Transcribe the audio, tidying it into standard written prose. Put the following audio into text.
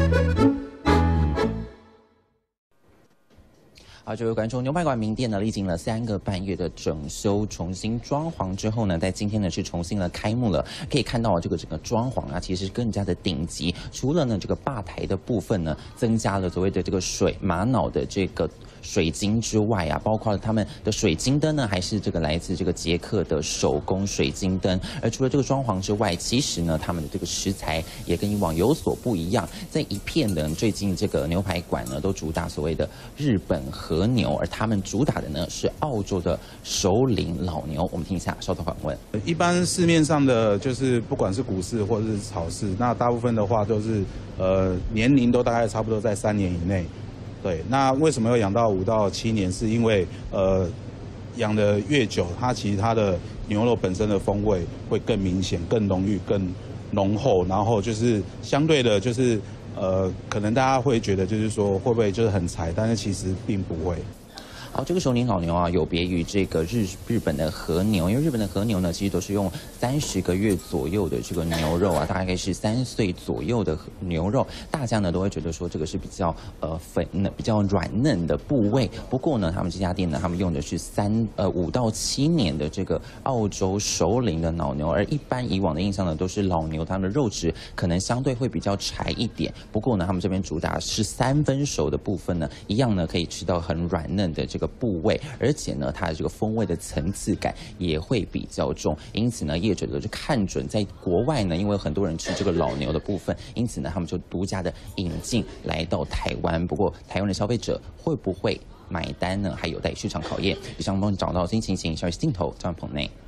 好，各位观众，牛排馆名店呢，历经了3个半月的整修、重新装潢之后呢，在今天呢是重新的开幕了。可以看到这个整个装潢啊，其实更加的顶级。除了呢这个吧台的部分呢，增加了所谓的这个玛瑙的这个水晶之外啊，包括了他们的水晶灯呢，还是这个来自这个捷克的手工水晶灯。而除了这个装潢之外，其实呢，他们的这个食材也跟以往有所不一样。在一片的最近这个牛排馆呢，都主打所谓的日本和牛，而他们主打的呢是澳洲的熟龄老牛。我们听一下稍后访问。 一般市面上的就是不管是股市或者是草市，那大部分的话都是年龄都大概差不多在3年以内。对，那为什么要养到5到7年？是因为养的越久，它其实它的牛肉本身的风味会更明显、更浓郁、更浓厚，然后就是相对的，就是可能大家会觉得就是说会不会就是很柴，但是其实并不会。 好，这个熟龄老牛啊，有别于这个日本的和牛，因为日本的和牛呢，其实都是用30个月左右的这个牛肉啊，大概是3岁左右的牛肉，大家呢都会觉得说这个是比较比较软嫩的部位。不过呢，他们这家店呢，他们用的是5到7年的这个澳洲熟龄的老牛，而一般以往的印象呢，都是老牛它们的肉质可能相对会比较柴一点。不过呢，他们这边主打是3分熟的部分呢，一样呢可以吃到很软嫩的这个部位，而且呢，它的这个风味的层次感也会比较重，因此呢，业者就看准在国外呢，因为很多人吃这个老牛的部分，因此呢，他们就独家的引进来到台湾。不过，台湾的消费者会不会买单呢？还有待市场考验。以上帮你找到新情形，下一镜头，张鹏内。